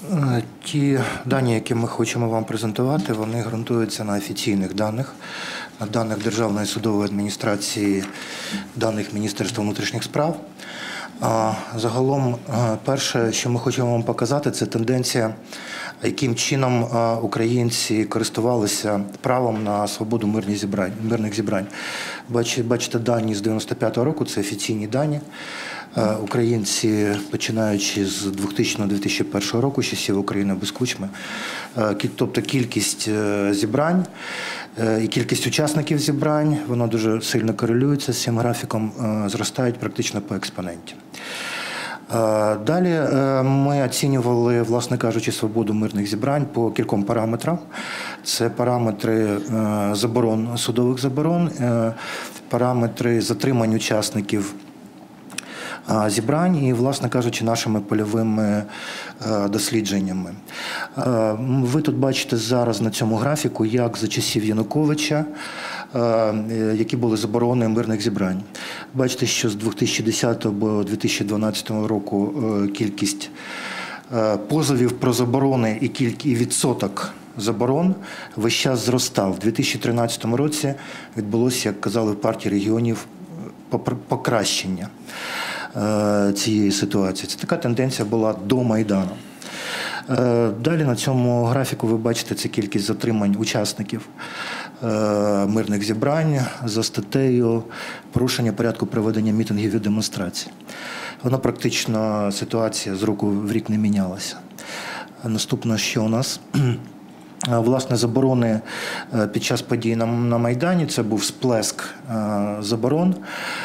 Ті дані, які ми хочемо вам презентувати, вони ґрунтуються на офіційних даних, на даних Державної судової адміністрації, даних Міністерства внутрішніх справ. Загалом, перше, що ми хочемо вам показати, це тенденція, яким чином українці користувалися правом на свободу мирних зібрань. Бачите дані з 95-го року, це офіційні дані. Українці, починаючи з 2000-2001 року, часів України без Кучми, тобто кількість зібрань і кількість учасників зібрань, воно дуже сильно корелюється з цим графіком, зростають практично по експоненті. Далі ми оцінювали, власне кажучи, свободу мирних зібрань по кільком параметрам. Це параметри заборон, судових заборон, параметри затримань учасників зібрань і, власне кажучи, нашими польовими дослідженнями. Ви тут бачите зараз на цьому графіку, як за часів Януковича, які були заборони мирних зібрань. Бачите, що з 2010 до 2012 року кількість позовів про заборони і відсоток заборон весь час зростав. У 2013 році відбулося, як казали в партії регіонів, покращення цієї ситуації. Це така тенденція була до Майдану. Далі на цьому графіку ви бачите, це кількість затримань учасників мирних зібрань за статтею порушення порядку проведення мітингів і демонстрацій. Вона практично, ситуація з року в рік не мінялася. Наступне, що у нас? Власне, заборони під час подій на Майдані, це був сплеск заборон.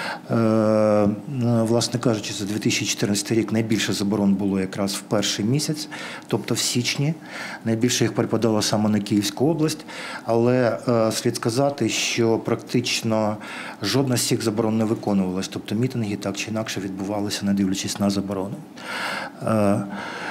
Власне кажучи, за 2014 рік найбільше заборон було якраз в перший місяць, тобто в січні. Найбільше їх припадало саме на Київську область, але слід сказати, що практично жодна з цих заборон не виконувалась, тобто мітинги так чи інакше відбувалися, не дивлячись на заборони.